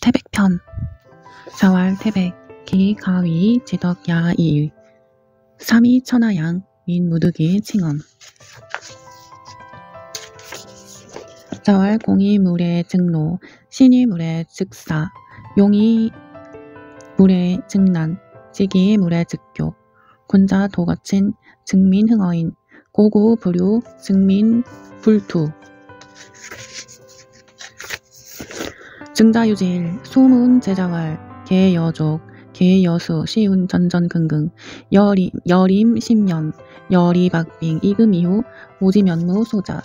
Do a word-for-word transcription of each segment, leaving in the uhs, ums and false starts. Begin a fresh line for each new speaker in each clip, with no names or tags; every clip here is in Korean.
태백편 자왈 태백 기 가위 제덕 야이 삼이 천하양 민무득이 칭언 자왈 공이 물의 증로 신이 물의 즉사 용이 물의 증난 지기 물의 즉교 군자 도거친 증민 흥어인 고구 부류 증민 불투 증자유질 소문 제자왈 개여족 개여수 시운 전전긍긍 여림, 여림 십년 여리박빙 이금이후 오지면무 소자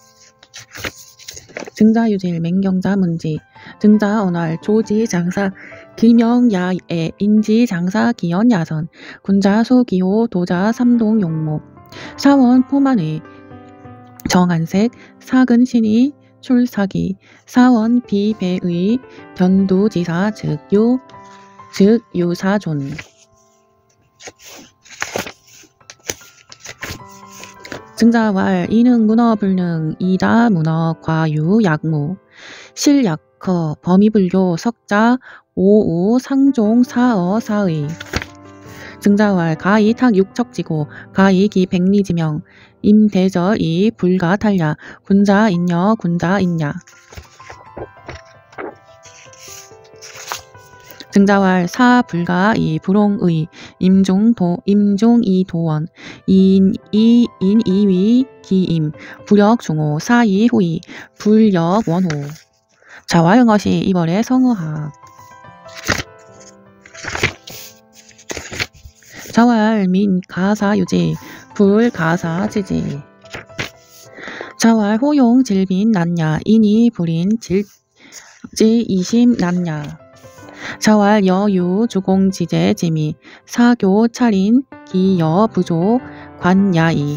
증자유질 맹경자 문지 증자 언활 조지 장사 기명야애 인지 장사 기연 야선 군자 소기호 도자 삼동 용모 사원 포만의 정한색 사근신이 출사기 사원 비배의 변두지사 즉유 즉 유사존 증자왈 이능 문어 불능 이다 문어 과유 약무 실약허 범위불교 석자 오우 상종 사어 사의 증자왈 가이 탁 육척지고 가이 기 백리지명 임대절 이 불가 탈야 군자 인여 군자 인야 증자왈 사 불가 이 불홍의 임중 도 임중 이 도원 인 이 인 이위 기임 부력 중호 사이 후이 불력 원호 자와영어시 이벌의 성어학 자왈 민 가사 유지 불 가사 지지 자왈 호용 질빈 난야 인이 불인 질지 이심 난야 자왈 여유 주공지제 지미 사교 차린 기여 부조 관야이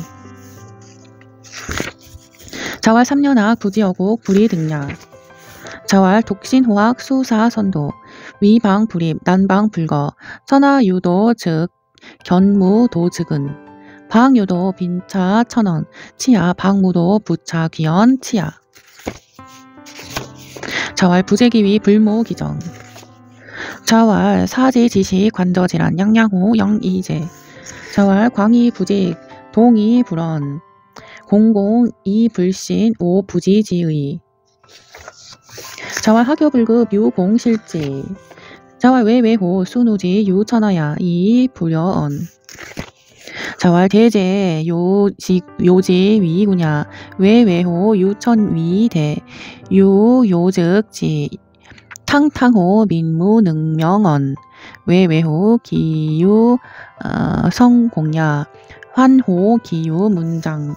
자왈 삼년학 부지어국 불이 등야 자왈 독신호학 수사선도 위방불입 난방불거 천하유도 즉 견무도 즉은 방유도 빈차 천원 치야 방무도 부차 귀연 치야 자왈 부재기위 불모기정 자왈 사지지시 관저질환 양양호 영이제 자왈 광이부직 동이불언 공공 이불신 오부지지의 자왈 학교불급 유공실지 자왈 외외호 수누지 유천하야 이불여언 자왈 대제 요지 요지 위구냐 외외호 유천위대 유요즉지 탕탕호 민무능명언 외외호 기유 어, 성공야 환호 기유 문장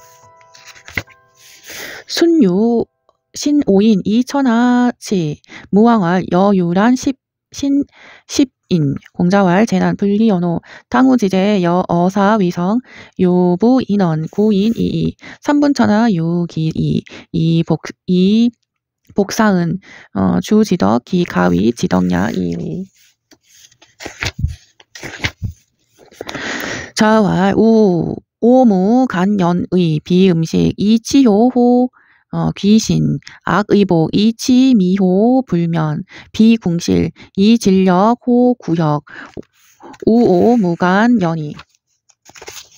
순유 신오인 이천하치 무왕왈 여유란 십 신 십인 공자왈 재난 분리연호 탕후지제 여어사 위성 요부 인원 구인 이이 삼분천하 유기이 이복 이 복사은 어, 주지덕 기가위 지덕야 이위 자왈 우 오무 간연의 비음식 이치효호 어, 귀신 악의복 이치미호 불면 비궁실 이진력 호구역 우오 무간 연이